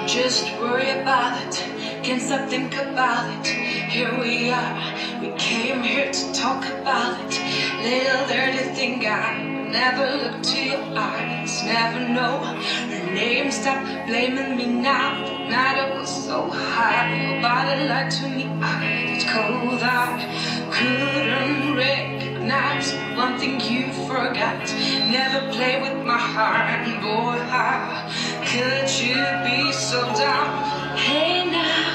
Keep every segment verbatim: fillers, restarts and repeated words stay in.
just worry about it, can't stop think about it. Here we are, we came here to talk about it. Little dirty thing, I never look to your eyes, never know her name. Stop blaming me now, the night was so high. Your body lied to me, I was cold, I couldn't recognize one thing you forgot. Never play with my heart, boy, how could you be so down? Hey now,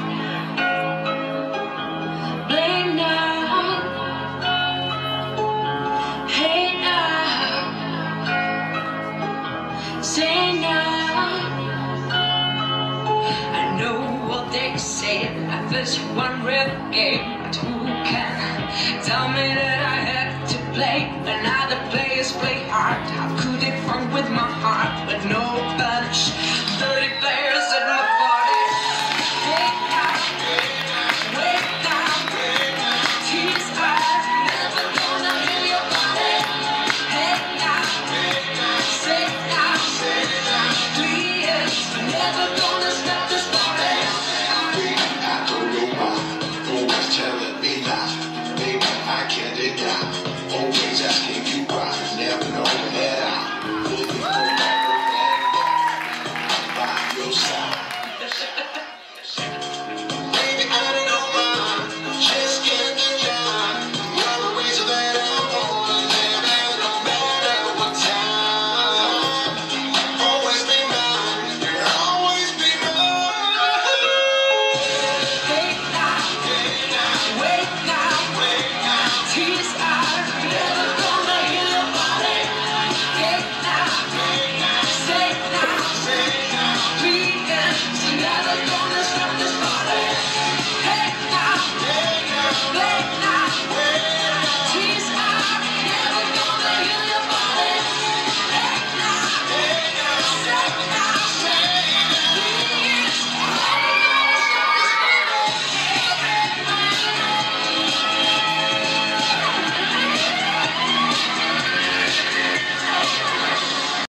blame now. Hey now, say now. I know what they say, life is one real game, but who can tell me that I had to play when other players play hard? How could it run with my heart with no punish? Thirty players at my party. Hey now, wait now, tears eyes, never gonna heal your body. Hey now, say now, please, never gonna stop this party. I don't know why, always telling me lies. Maybe I can't deny.